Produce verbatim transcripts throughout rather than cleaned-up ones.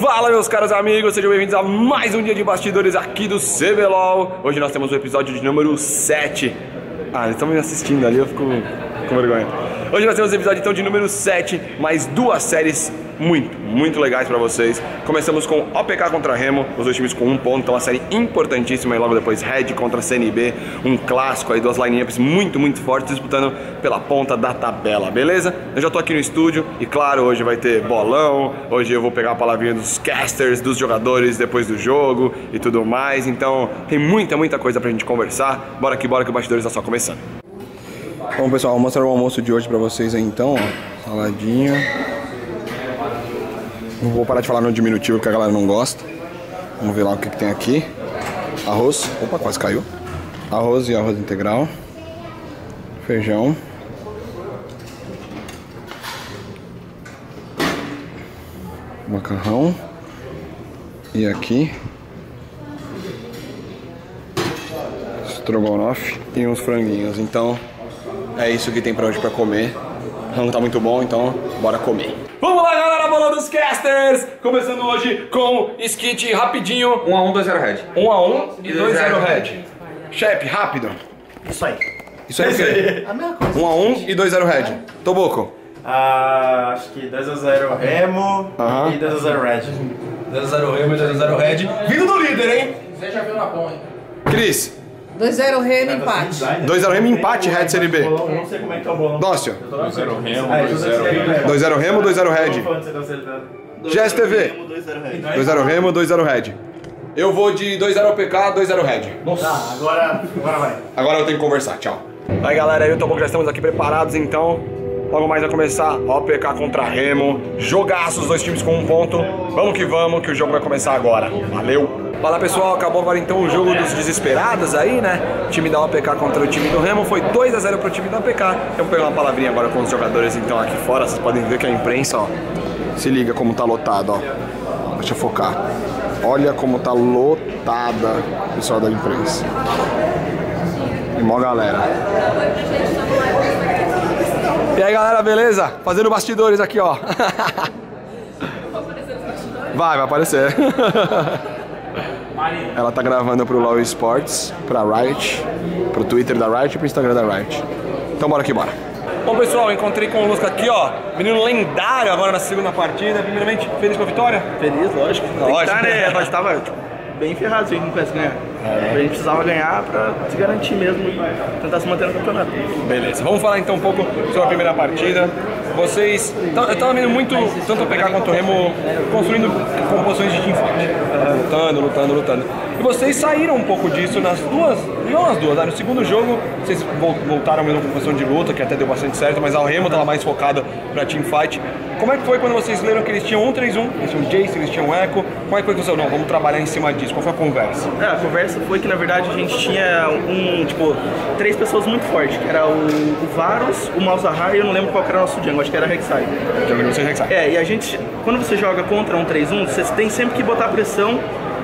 Fala, meus caros amigos, sejam bem-vindos a mais um dia de bastidores aqui do C B L O L. Hoje nós temos o episódio de número sete. Ah, eles estão me assistindo ali, eu fico com vergonha. Hoje nós temos o episódio então de número sete, mais duas séries muito, muito legais pra vocês. Começamos com O P K contra Remo, os dois times com um ponto, então uma série importantíssima. E logo depois Red contra C N B, um clássico aí, duas line-ups muito, muito fortes disputando pela ponta da tabela, beleza? Eu já tô aqui no estúdio e claro, hoje vai ter bolão, hoje eu vou pegar a palavrinha dos casters, dos jogadores depois do jogo e tudo mais. Então tem muita, muita coisa pra gente conversar. Bora que bora que o Bastidores tá só começando. Bom, pessoal, vou mostrar o almoço de hoje pra vocês aí então, ó. Saladinha. Não vou parar de falar no diminutivo porque a galera não gosta. Vamos ver lá o que, que tem aqui. Arroz. Opa, quase caiu. Arroz e arroz integral. Feijão. Macarrão. E aqui estrogonofe e uns franguinhos. Então é isso que tem pra hoje pra comer. O rango tá muito bom, então bora comer. Vamos lá, galera, bola dos casters! Começando hoje com skit rapidinho. um a um, dois a zero Red. um a um e dois a zero Red. Chefe, rápido. Isso aí. Isso aí é o quê? A mesma coisa. um a um e dois a zero Red. Toboco. Ah, acho que dois a zero Remo Aham. e dois a zero Red. dois a zero Remo e dois a zero Red. Vindo do líder, hein? Você já viu na pão, hein? Cris. dois a zero Remo, empate. dois a zero Remo, empate, Red C N B. Eu não sei como é que tá o bolão. Dócio. dois a zero Remo, Ah, dois a zero Red. dois a zero Remo, dois a zero Red. G S T V. dois a zero Red. dois a zero Remo, dois a zero Red. Eu vou de dois a zero O P K, dois a zero Red. Tá, agora, agora vai. Agora eu tenho que conversar, tchau. Aí galera, eu e o Toboco já estamos aqui preparados então. Logo mais vai começar O P K contra Remo. Jogaço, os dois times com um ponto. Vamos que vamos, que o jogo vai começar agora. Valeu! Fala pessoal, acabou agora então o jogo dos desesperados aí, né? O time da O P K contra o time do Remo foi dois a zero pro time da O P K. Eu vou pegar uma palavrinha agora com os jogadores então aqui fora. Vocês podem ver que a imprensa, ó, se liga como tá lotado, ó. Deixa eu focar. Olha como tá lotada o pessoal da imprensa. E mó galera. E aí galera, beleza? Fazendo bastidores aqui, ó. Vai, vai aparecer. Ela tá gravando pro Law Sports, pra Riot, pro Twitter da Riot e pro Instagram da Riot. Então bora que bora. Bom pessoal, encontrei com o Lusca aqui, ó. Menino lendário agora na segunda partida. Primeiramente, feliz com a vitória? Feliz, lógico. Tem Lógico. que estar, né? Nós tava tipo, bem ferrados se a gente não pudesse ganhar. A gente precisava ganhar pra se garantir mesmo e tentar se manter no campeonato. Beleza, vamos falar então um pouco sobre a primeira partida. Vocês, eu tava vendo muito, tanto o P K quanto o Remo, construindo composições de teamfight, lutando, lutando, lutando. E vocês saíram um pouco disso nas duas, não nas duas, né? No segundo jogo vocês voltaram mesmo com posição de luta, que até deu bastante certo, mas a Remo tava mais focada pra teamfight. Como é que foi quando vocês leram que eles tinham um três um, eles tinham Jace, eles tinham Echo? Como é que foi que vocês não, vamos trabalhar em cima disso? Qual foi a conversa? É, a conversa foi que na verdade a gente tinha um, tipo, três pessoas muito fortes, que era o, o Varus, o Malzahar e eu não lembro qual que era o nosso jungle, acho que era Rek'Sai. Jogo de vocês, Rek'Sai. É, e a gente, quando você joga contra um três um, você tem sempre que botar pressão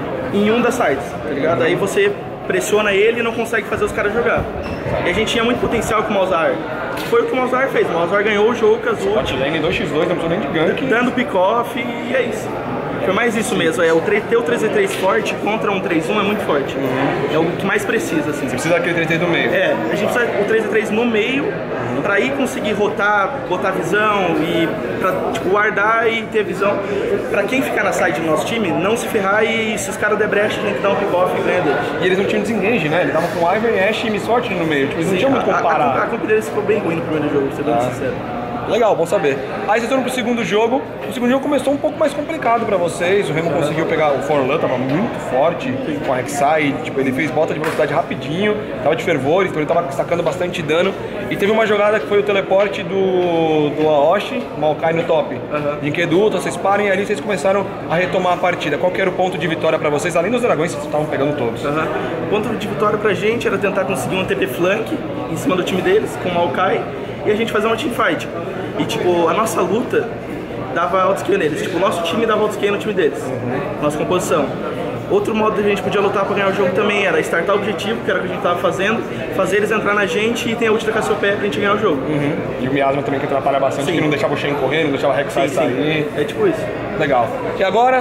em um das sides, tá ligado? Aí você pressiona ele e não consegue fazer os caras jogar. E a gente tinha muito potencial com o Malzahar. Foi o que o Malzahar fez, o Malzahar ganhou o jogo com as Bot lane dois por dois, não precisa nem de gank. dando pick-off e é isso. Foi mais isso mesmo, é o ter o três v três forte contra um três um é muito forte. Uhum. É o que mais precisa, assim. Você precisa daquele três três no meio. É, a gente precisa o três v três no meio, uhum, pra ir conseguir rotar, botar visão e pra, tipo, guardar e ter visão. Pra quem ficar na side do nosso time, não se ferrar e se os caras der brecha, tem que dar um pick-off e ganha deles. E eles não tinham desengage, né? Eles estavam com Ivern, Ashe e Miss Fortune no meio. Tipo, eles não tinham muito como A, a, parar. a comp deles ficou bem ruim no primeiro jogo, pra ser bem Ah. sincero. Legal, bom saber. Aí vocês foram pro segundo jogo. O segundo jogo começou um pouco mais complicado pra vocês. O Remo conseguiu pegar o Forlan, tava muito forte com a Rek'Sai. Tipo, ele fez bota de velocidade rapidinho, tava de fervor, então ele tava sacando bastante dano. E teve uma jogada que foi o teleporte do, do Aoshi, Maokai no top. Uhum. De Inqueduto, vocês parem ali, vocês começaram a retomar a partida. Qual que era o ponto de vitória pra vocês? Além dos dragões, vocês estavam pegando todos. Uhum. O ponto de vitória pra gente era tentar conseguir um T P flank em cima do time deles, com o Maokai, e a gente fazer uma teamfight. E tipo, a nossa luta dava autoscale neles, tipo, o nosso time dava autoscale no time deles, uhum, nossa composição. Outro modo que a gente podia lutar pra ganhar o jogo também era startar o objetivo, que era o que a gente tava fazendo, fazer eles entrar na gente e ter a ult da Cassiopeia pra gente ganhar o jogo. Uhum. E o miasma também que atrapalha bastante, sim, que não deixava o Shen correr, não deixava o Rek'Sai sair. É tipo isso. Legal. E agora,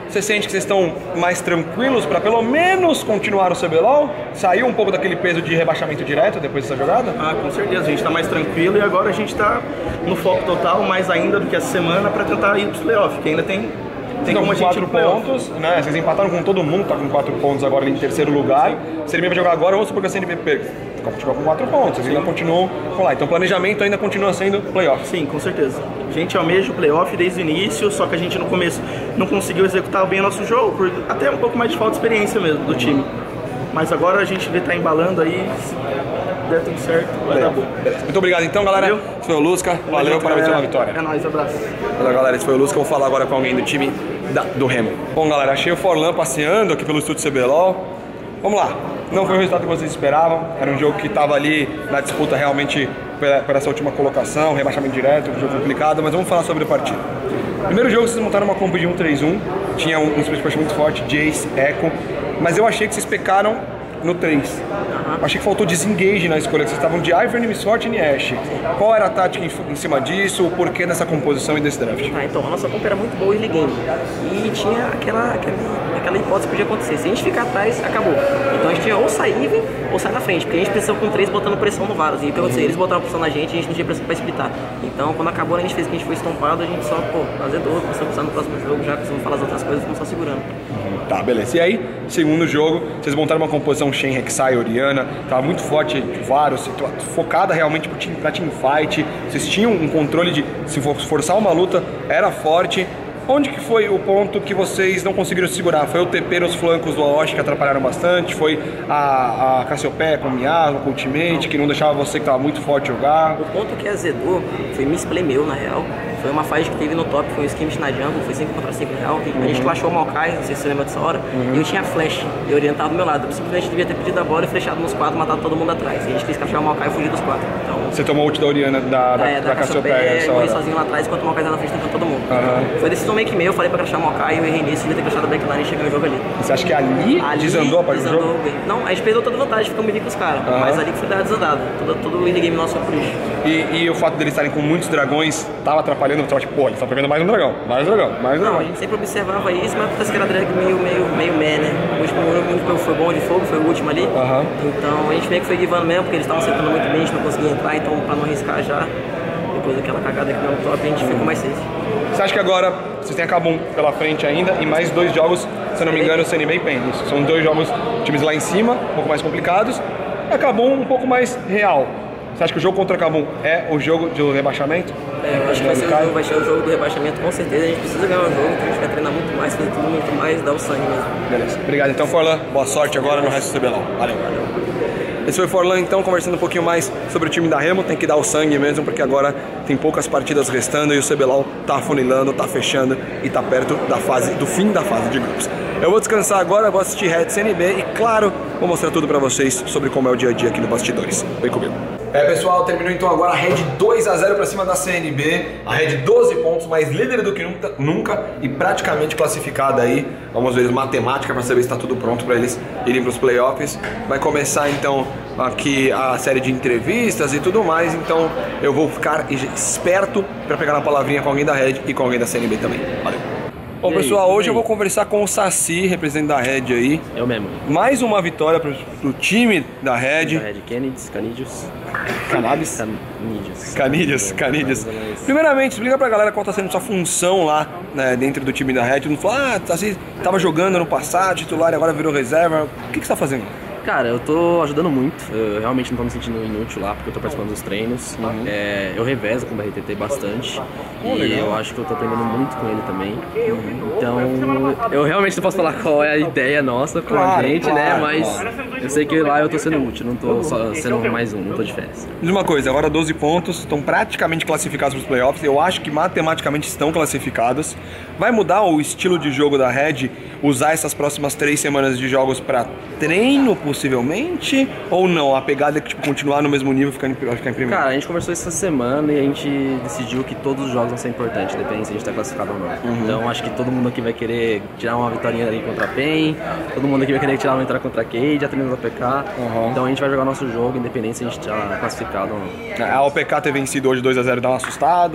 você sente que vocês estão mais tranquilos para pelo menos continuar o C B L O L? Saiu um pouco daquele peso de rebaixamento direto depois dessa jogada? Ah, com certeza, a gente tá mais tranquilo e agora a gente tá no foco total, mais ainda do que essa semana, para tentar ir pros playoffs, que ainda tem, tem como a gente ir quatro pro playoff. pontos, né? Vocês empataram com todo mundo, tá com quatro pontos agora em terceiro lugar. Se ele vai jogar agora, vamos supor que a C N B perca. Continua com quatro pontos, vocês ainda continuam por lá. Então o planejamento ainda continua sendo playoff. Sim, com certeza. A gente almeja o playoff desde o início, só que a gente no começo não conseguiu executar bem o nosso jogo, por até um pouco mais de falta de experiência mesmo do time. Mas agora a gente vê tá embalando aí, se der tudo certo, vai dar bom. Muito obrigado então, galera. Valeu. Esse foi o Lusca. Valeu, parabéns pela vitória. É nóis, abraço. Olha, galera, esse foi o Lusca. Eu vou falar agora com alguém do time da, do Remo. Bom, galera, achei o Forlan passeando aqui pelo estúdio C B L O L. Vamos lá. Não foi o resultado que vocês esperavam. Era um jogo que estava ali na disputa realmente por essa última colocação, rebaixamento direto, um jogo complicado, mas vamos falar sobre a partida. Primeiro jogo, vocês montaram uma combo de um três um. Tinha um, um split push muito forte, Jace, Echo. Mas eu achei que vocês pecaram no três. Uhum. Achei que faltou desengage na escolha, que vocês estavam de Ivern, Miss Fortune e Ashe. Qual era a tática em, em cima disso, o porquê dessa composição e desse draft? Ah, então, a nossa comp era muito boa early game. E tinha aquela, aquela, aquela hipótese que podia acontecer. Se a gente ficar atrás, acabou. Então a gente tinha ou sair Ivern ou sair na frente, porque a gente precisou com três botando pressão no Varus. E o que aconteceu? Eles botaram pressão na gente e a gente não tinha pressão pra splitar. Então quando acabou, a gente fez o que a gente foi estompado, a gente só, pô, azedou, começou a pensar no próximo jogo, já começamos a falar as outras coisas, fomos só segurando. Tá, beleza. E aí, segundo jogo, vocês montaram uma composição Shen, Rek'Sai, Orianna, tava muito forte de Varus, focada realmente pro team, pra teamfight. Vocês tinham um controle de, se forçar uma luta, era forte. Onde que foi o ponto que vocês não conseguiram segurar? Foi o T P nos flancos do Aoshi que atrapalharam bastante? Foi a, a Cassiopeia com o Miasma, com o Ultimate, que não deixava você que estava muito forte jogar? O ponto que azedou foi misplay meu, na real. Foi uma fight que teve no top, foi um skirmish na jungle, foi cinco contra cinco na real. A gente clashou o Maokai, não sei se você lembra dessa hora, uhum. E eu tinha flash, e orientado do meu lado. Eu simplesmente devia ter pedido a bola e flechado nos quatro, matado todo mundo atrás. E a gente quis clashar o Maokai e fugir dos quatro. Então, você tomou o ult da Orianna, da, da, é, da, da Cassiopeia, eu morri sozinho lá atrás, enquanto o Maokai estava na frente tentando todo mundo. Uhum. Foi decisão meio que meu, eu falei pra clashar o Maokai, eu errei nisso, devia ter clashado a backline e cheguei no jogo ali. Você acha que ali, ali desandou a parte do jogo? Não, a gente perdeu toda a vantagem, ficamos meio com os caras, uhum. Mas ali que foi dar desandado. Todo, todo o early game nosso foi por isso. E, e o fato deles estarem com muitos dragões tava atrapalhando, tava tipo, pô, eles estão pegando mais um dragão, mais um dragão, mais um dragão. Não, a gente sempre observava isso, mas parece que era drag meio, meio, meio meh, né? O último, o único que foi bom de fogo foi o último ali. Uhum. Então a gente meio que foi givando mesmo, porque eles estavam acertando muito bem, a gente não conseguia entrar, então pra não arriscar já, depois daquela cagada que deu no top, a gente ficou mais safe. Você acha que agora vocês têm a Kabum pela frente ainda e mais dois jogos, se eu não me engano, o C N B e P E N? Isso, são dois jogos, times lá em cima, um pouco mais complicados, e a Kabum um pouco mais real. Você acha que o jogo contra a Kabum é o jogo do rebaixamento? É, eu acho que vai ser, o jogo, vai ser o jogo do rebaixamento, com certeza. A gente precisa ganhar o jogo, porque a gente vai treinar muito mais, fazer tudo muito mais, dar o sangue mesmo. Beleza. Obrigado então, Forlan. Boa sorte agora no resto do C B L O L. Valeu. Valeu. Esse foi o Forlan, então, conversando um pouquinho mais sobre o time da Remo. Tem que dar o sangue mesmo, porque agora tem poucas partidas restando e o C B L O L tá afunilando, tá fechando e tá perto da fase, do fim da fase de grupos. Eu vou descansar agora, vou assistir Red C N B e, claro, vou mostrar tudo pra vocês sobre como é o dia a dia aqui no Bastidores. Vem comigo. É, pessoal, terminou então agora a Red dois a zero pra cima da C N B. A Red doze pontos, mais líder do que nunca, nunca e praticamente classificada aí. Vamos ver matemática pra saber se tá tudo pronto pra eles irem pros playoffs. Vai começar então aqui a série de entrevistas e tudo mais, então eu vou ficar esperto pra pegar uma palavrinha com alguém da Red e com alguém da C N B também. Valeu. Bom, pessoal, hoje eu vou conversar com o Saci, representante da Red aí. Eu mesmo. Mais uma vitória pro, pro time da Red. Da Red, Kennedy, Canídeos. Cannabis? Canídeos. Canídeos, Canídeos. Primeiramente, explica pra galera qual tá sendo sua função lá, né, dentro do time da Red. Não fala, ah, Saci tava jogando no passado, titular e agora virou reserva. O que, que você tá fazendo? Cara, eu tô ajudando muito, eu realmente não tô me sentindo inútil lá, porque eu tô participando dos treinos. Uhum. É, eu revezo com o B R T T bastante, oh, e legal. Eu acho que eu tô aprendendo muito com ele também. Uhum. Então, eu realmente não posso falar qual é a ideia nossa com claro, a gente, claro, né, mas claro. Eu sei que lá eu tô sendo útil, não tô só sendo mais um, não tô de férias. Diz uma coisa, agora doze pontos, estão praticamente classificados pros playoffs, eu acho que matematicamente estão classificados. Vai mudar o estilo de jogo da Red, usar essas próximas três semanas de jogos pra treino, possivelmente, ou não? A pegada é que tipo, continuar no mesmo nível, ficar em, ficar em primeiro? Cara, a gente conversou essa semana e a gente decidiu que todos os jogos vão ser importantes, depende se a gente tá classificado ou não. Uhum. Então acho que todo mundo aqui vai querer tirar uma vitória ali contra a P E N, todo mundo aqui vai querer tirar uma vitória contra a Cade, já treinou a O P K. Uhum. Então a gente vai jogar nosso jogo, independente se a gente tá classificado ou não. A O P K ter vencido hoje dois a zero dá uma assustada? Não,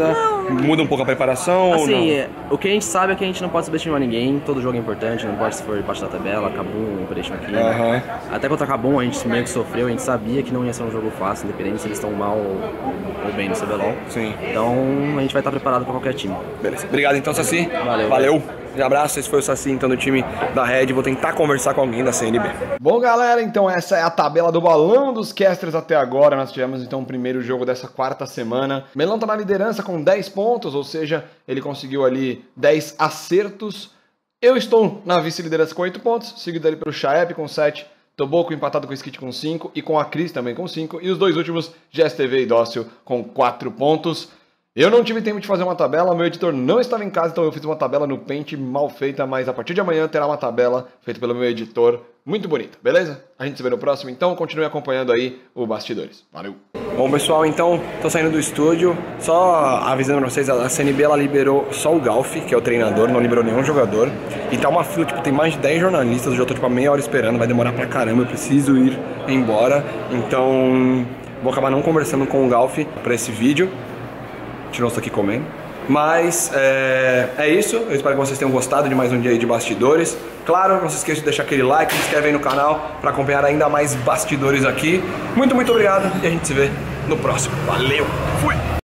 muda um pouco a preparação? Assim, ou não? é, o que a gente sabe é que a gente não pode subestimar ninguém, todo jogo é importante, não importa se for embaixo da tabela, Cabum, Operation aqui. Aham. Até contra Cabum a gente meio que sofreu, a gente sabia que não ia ser um jogo fácil, independente se eles estão mal ou, ou bem no C B L O L. Sim. Então a gente vai estar preparado para qualquer time. Beleza. Obrigado então, Saci. Valeu. Valeu. Um abraço, esse foi o Saci, então, do time da Red. Vou tentar conversar com alguém da C N B. Bom, galera, então essa é a tabela do balão dos casters até agora. Nós tivemos, então, o primeiro jogo dessa quarta semana. Melão tá na liderança com dez pontos, ou seja, ele conseguiu ali dez acertos. Eu estou na vice-liderança com oito pontos, seguido ali pelo Chaep com sete, Toboco empatado com o Skit com cinco e com a Cris também com cinco. E os dois últimos, G S T V e Dócil com quatro pontos. Eu não tive tempo de fazer uma tabela, meu editor não estava em casa, então eu fiz uma tabela no Paint mal feita, mas a partir de amanhã terá uma tabela feita pelo meu editor muito bonita, beleza? A gente se vê no próximo, então continue acompanhando aí o Bastidores. Valeu! Bom, pessoal, então, tô saindo do estúdio, só avisando pra vocês, a C N B ela liberou só o Galf, que é o treinador, não liberou nenhum jogador, e tá uma fila, tipo, tem mais de dez jornalistas, eu já tô tipo a meia hora esperando, vai demorar pra caramba, eu preciso ir embora, então vou acabar não conversando com o Galf pra esse vídeo. Tirou isso aqui comendo. Mas é, é isso. Eu espero que vocês tenham gostado de mais um dia aí de bastidores. Claro, não se esqueça de deixar aquele like, se inscreve aí no canal para acompanhar ainda mais bastidores aqui. Muito, muito obrigado e a gente se vê no próximo. Valeu! Fui!